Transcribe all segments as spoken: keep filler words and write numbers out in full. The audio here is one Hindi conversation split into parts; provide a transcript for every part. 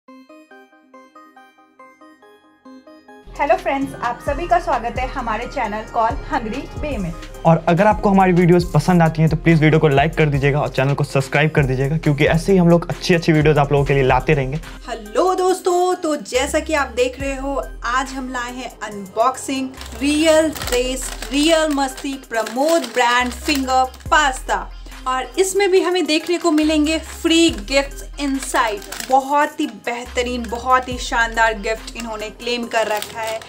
हेलो फ्रेंड्स, आप सभी का स्वागत है हमारे चैनल कॉल हंग्री बे में। और अगर आपको हमारी वीडियोस पसंद आती हैं तो प्लीज़ वीडियो को लाइक कर दीजिएगा और चैनल को सब्सक्राइब कर दीजिएगा, क्योंकि ऐसे ही हम लोग अच्छी अच्छी वीडियोस आप लोगों के लिए लाते रहेंगे। हेलो दोस्तों, तो जैसा कि आप देख रहे हो, आज हम लाए हैं अनबॉक्सिंग रियल टेस्ट रियल मस्ती प्रमोद ब्रांड फिंगर पास्ता, और इसमें भी हमें देखने को मिलेंगे फ्री गिफ्ट्स इनसाइड। बहुत ही बेहतरीन, बहुत ही शानदार गिफ्ट इन्होंने क्लेम कर रखा है,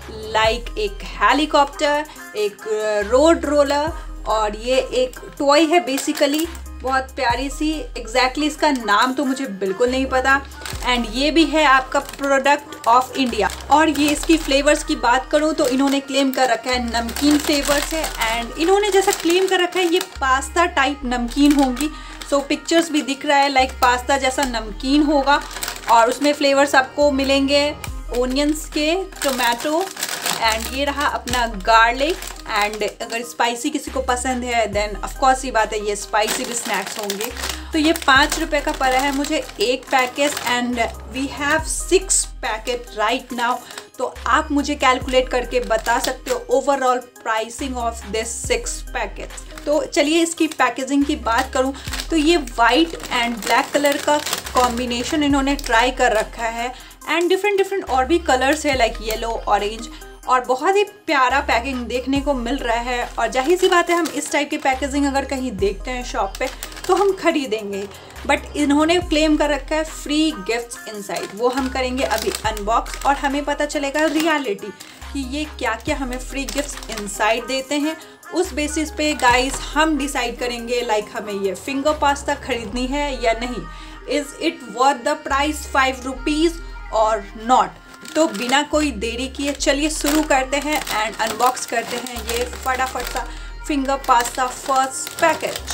लाइक एक हेलीकॉप्टर, एक रोड रोलर, और ये एक टॉय है बेसिकली, बहुत प्यारी सी। एग्जैक्टली इसका नाम तो मुझे बिल्कुल नहीं पता। एंड ये भी है आपका प्रोडक्ट ऑफ इंडिया। और ये इसकी फ्लेवर्स की बात करूँ तो इन्होंने क्लेम कर रखा है नमकीन फ्लेवर्स है, एंड इन्होंने जैसा क्लेम कर रखा है ये पास्ता टाइप नमकीन होंगी। सो so, पिक्चर्स भी दिख रहा है लाइक पास्ता जैसा नमकीन होगा, और उसमें फ्लेवर्स आपको मिलेंगे ओनियंस के, टोमेटो, एंड ये रहा अपना गार्लिक। एंड अगर स्पाइसी किसी को पसंद है देन ऑफकोर्स ये बात है, ये स्पाइसी भी स्नैक्स होंगे। तो ये पाँच रुपये का पड़ा है मुझे एक packet, and we have six packet right now. तो आप मुझे कैलकुलेट करके बता सकते हो overall pricing of this six packets. तो चलिए इसकी पैकेजिंग की बात करूं तो ये वाइट एंड ब्लैक कलर का कॉम्बिनेशन इन्होंने ट्राई कर रखा है, एंड डिफरेंट डिफरेंट और भी कलर्स है लाइक येलो, ऑरेंज, और बहुत ही प्यारा पैकिंग देखने को मिल रहा है। और जाहिर सी बात है, हम इस टाइप की पैकेजिंग अगर कहीं देखते हैं शॉप पे तो हम खरीदेंगे, बट इन्होंने क्लेम कर रखा है फ्री गिफ्ट्स इनसाइड। वो हम करेंगे अभी अनबॉक्स, और हमें पता चलेगा रियलिटी कि ये क्या क्या हमें फ्री गिफ्ट्स इनसाइड देते हैं। उस बेसिस पे गाइस हम डिसाइड करेंगे लाइक हमें ये फिंगर पास्ता खरीदनी है या नहीं, is it worth the price five rupees और नॉट। तो बिना कोई देरी किए चलिए शुरू करते हैं एंड अनबॉक्स करते हैं ये फटाफट सा फिंगर पास्ता फर्स्ट पैकेट।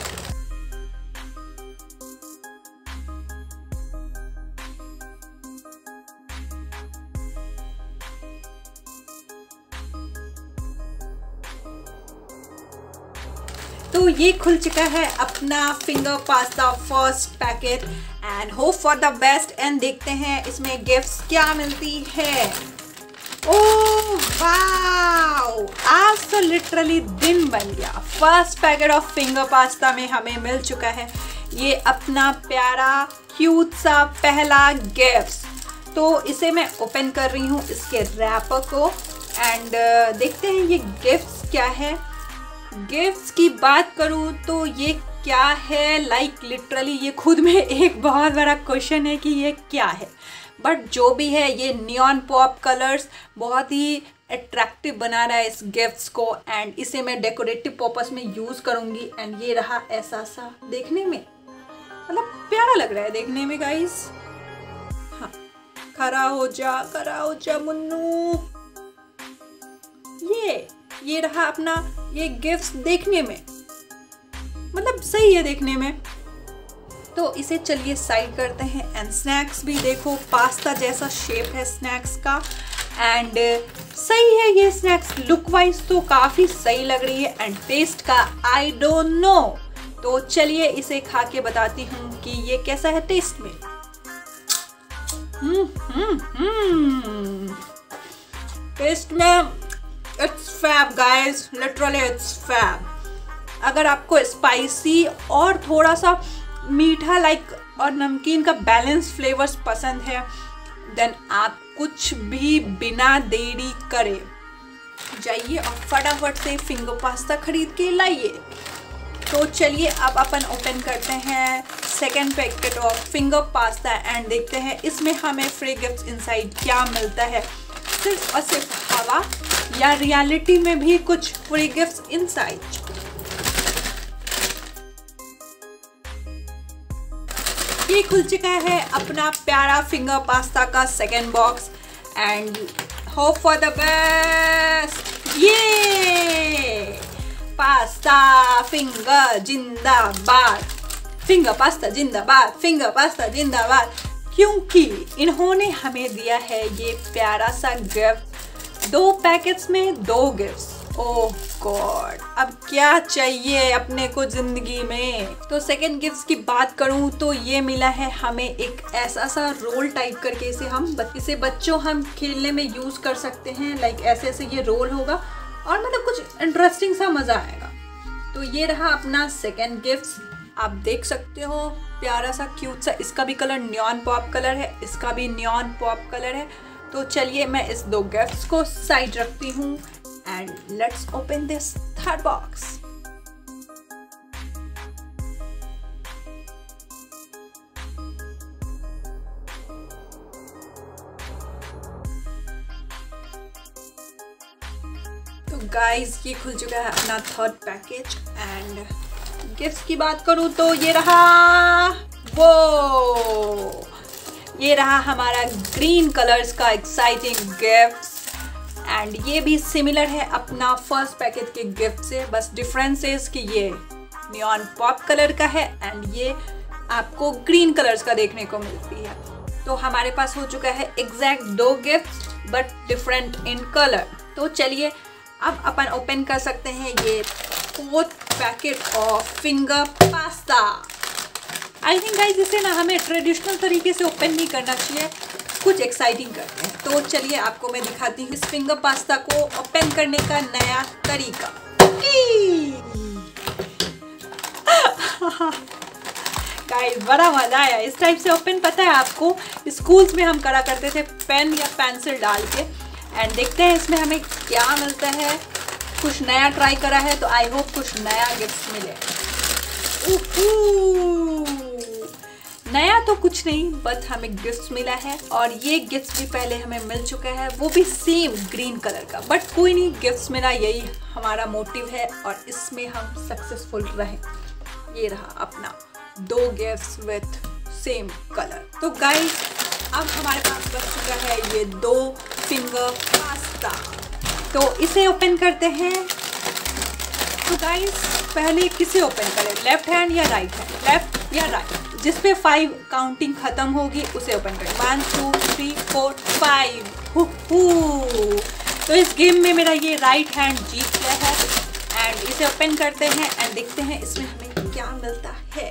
तो ये खुल चुका है अपना finger pasta first packet, and hope for the best. And देखते हैं इसमें गिफ्ट्स क्या मिलती है। ओह वाओ, आज तो लिटरली दिन बन गया। First packet of finger pasta में हमें मिल चुका है ये अपना प्यारा क्यूट सा पहला गिफ्ट। तो इसे मैं ओपन कर रही हूँ इसके रैपर को, एंड देखते हैं ये गिफ्ट्स क्या है। गिफ्ट्स की बात करूँ तो ये क्या है, लाइक लिटरली ये खुद में एक बहुत बड़ा क्वेश्चन है कि ये क्या है, बट जो भी है ये नियॉन पॉप कलर्स बहुत ही अट्रैक्टिव बना रहा है इस गिफ्ट्स को, एंड इसे मैं डेकोरेटिव पर्पस में यूज़ करूँगी। एंड ये रहा ऐसा सा देखने में, मतलब प्यारा लग रहा है देखने में गाइस। हाँ, खड़ा हो जा, खड़ा हो जा मुन्नू। ये ये रहा अपना ये गिफ्ट्स देखने में, मतलब सही है देखने में। तो इसे चलिए साइड करते हैं। एंड स्नैक्स भी देखो, पास्ता जैसा शेप है स्नैक्स का, एंड सही है ये स्नैक्स, लुक वाइज तो काफ़ी सही लग रही है, एंड टेस्ट का आई डोंट नो। तो चलिए इसे खा के बताती हूँ कि ये कैसा है टेस्ट में। हम्म हम्म हम्म टेस्ट में it's fab guys, literally it's fab. अगर आपको स्पाइसी और थोड़ा सा मीठा लाइक और नमकीन का बैलेंस फ्लेवर्स पसंद है देन आप कुछ भी बिना देरी करे जाइए और फटाफट से फिंगर पास्ता खरीद के लाइए। तो चलिए अब अपन ओपन करते हैं second packet of finger pasta, and देखते हैं इसमें हमें फ्री गिफ्ट्स इनसाइड क्या मिलता है। सिर्फ और सिर्फ हवा या रियलिटी में भी कुछ फ्री गिफ्ट्स इनसाइड। ये खुल चुका है अपना प्यारा फिंगर पास्ता का second box, and hope for the best. ये पास्ता फिंगर जिंदाबाद, फिंगर पास्ता जिंदाबाद, फिंगर पास्ता जिंदाबाद, क्योंकि इन्होंने हमें दिया है ये प्यारा सा गिफ्ट। दो पैकेट्स में दो गिफ्ट्स, ओह गॉड, अब क्या चाहिए अपने को जिंदगी में। तो सेकंड गिफ्ट की बात करूं तो ये मिला है हमें एक ऐसा सा रोल टाइप करके, इसे हम इसे बच्चों हम खेलने में यूज कर सकते हैं। लाइक ऐसे ऐसे ये रोल होगा और मतलब कुछ इंटरेस्टिंग सा मजा आएगा। तो ये रहा अपना सेकंड गिफ्ट। आप देख सकते हो प्यारा सा क्यूट सा, इसका भी कलर न्योन पॉप कलर है, इसका भी न्योन पॉप कलर है। तो चलिए मैं इस दो गिफ्ट्स को साइड रखती हूँ and let's open this third box. तो गाइस ये खुल चुका है अपना थर्ड पैकेज एंड गिफ्ट्स की बात करूं तो ये रहा वो ये रहा हमारा ग्रीन कलर्स का एक्साइटिंग गिफ्ट एंड ये भी सिमिलर है अपना फर्स्ट पैकेट के गिफ्ट से, बस डिफरेंस इज कि ये नियॉन पॉप कलर का है एंड ये आपको ग्रीन कलर्स का देखने को मिलती है। तो हमारे पास हो चुका है एग्जैक्ट दो gift but different in colour. तो चलिए अब अपन ओपन कर सकते हैं ये fourth packet of finger pasta. I think guys इसे ना हमें ट्रेडिशनल तरीके से ओपन नहीं करना चाहिए, कुछ एक्साइटिंग करते हैं। तो चलिए आपको मैं दिखाती हूँ इस फिंगर पास्ता को ओपन करने का नया तरीका। गाइस बड़ा मजा आया इस टाइप से ओपन। पता है आपको स्कूल्स में हम करा करते थे पेन या पेंसिल डाल के। एंड देखते हैं इसमें हमें क्या मिलता है। कुछ नया ट्राई करा है तो आई होप कुछ नया गिफ्ट मिले। नया तो कुछ नहीं बट हमें गिफ्ट मिला है और ये गिफ्ट भी पहले हमें मिल चुका है, वो भी सेम ग्रीन कलर का। बट कोई नहीं, गिफ्ट मिला यही हमारा मोटिव है और इसमें हम सक्सेसफुल रहे। ये रहा अपना दो गिफ्ट्स विथ सेम कलर। तो गाइस अब हमारे पास बच चुका है ये दो फिंगर पास्ता। तो इसे ओपन करते हैं। तो गाइस पहले किसे ओपन करें, लेफ्ट हैंड या राइट हैंड? लेफ्ट या राइट? जिस पे फाइव काउंटिंग खत्म होगी उसे ओपन करें। One two three four five. तो इस गेम में मेरा ये राइट हैंड जीत गया है एंड इसे ओपन करते हैं एंड देखते हैं इसमें हमें क्या मिलता है।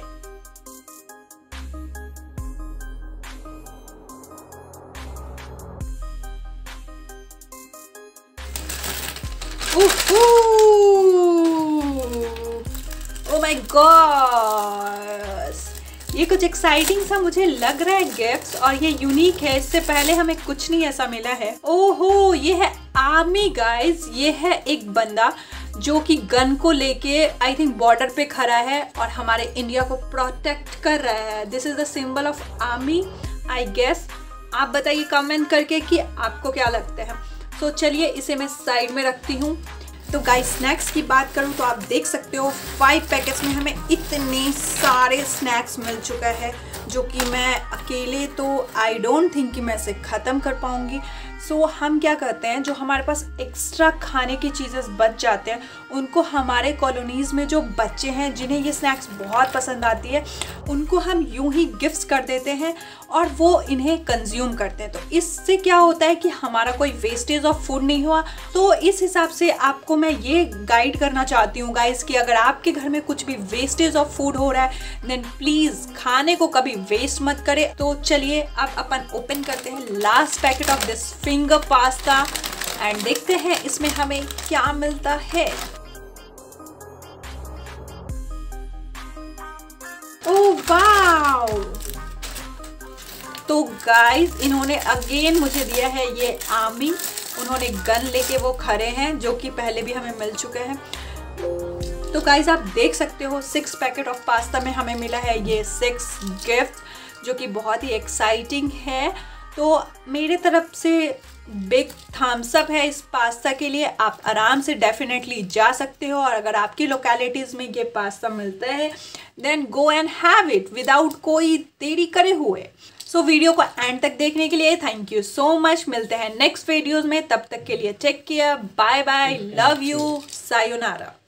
ओह माय गॉड, ये कुछ एक्साइटिंग सा मुझे लग रहा है गिफ्ट्स और ये यूनिक है। इससे पहले हमें कुछ नहीं ऐसा मिला है। ओहो, ये है आर्मी गाइस। ये है एक बंदा जो कि गन को लेके आई थिंक बॉर्डर पे खड़ा है और हमारे इंडिया को प्रोटेक्ट कर रहा है। This is the symbol of army I guess. आप बताइए कमेंट करके कि आपको क्या लगता है। तो चलिए इसे मैं साइड में रखती हूँ। तो गाइस स्नैक्स की बात करूँ तो आप देख सकते हो फाइव पैकेट्स में हमें इतने सारे स्नैक्स मिल चुका है जो कि मैं अकेले तो आई डोंट थिंक कि मैं इसे ख़त्म कर पाऊँगी। सो so, हम क्या करते हैं, जो हमारे पास एक्स्ट्रा खाने की चीज़ें बच जाते हैं उनको हमारे कॉलोनीज़ में जो बच्चे हैं जिन्हें ये स्नैक्स बहुत पसंद आती है उनको हम यूं ही गिफ्ट्स कर देते हैं और वो इन्हें कंज्यूम करते हैं। तो इससे क्या होता है कि हमारा कोई वेस्टेज ऑफ फूड नहीं हुआ। तो इस हिसाब से आपको मैं ये गाइड करना चाहती हूँ गाइस कि अगर आपके घर में कुछ भी वेस्टेज ऑफ फूड हो रहा है देन प्लीज़ खाने को कभी वेस्ट मत करें। तो चलिए अब अपन ओपन करते हैं last packet of this finger pasta and देखते हैं इसमें हमें क्या मिलता है। ओह वाओ, तो गाइस इन्होंने अगेन मुझे दिया है ये आर्मी। उन्होंने गन लेके वो खड़े हैं जो कि पहले भी हमें मिल चुके हैं। तो गाइस आप देख सकते हो सिक्स पैकेट ऑफ पास्ता में हमें मिला है ये सिक्स गिफ्ट जो कि बहुत ही एक्साइटिंग है। तो मेरे तरफ से बिग थम्स अप है इस पास्ता के लिए। आप आराम से डेफिनेटली जा सकते हो और अगर आपकी लोकेलिटीज़ में ये पास्ता मिलता है then go and have it without कोई देरी करे हुए। सो so, वीडियो को एंड तक देखने के लिए थैंक यू सो मच। मिलते हैं नेक्स्ट वीडियोज़ में, तब तक के लिए take care, bye bye, love you, sayonara.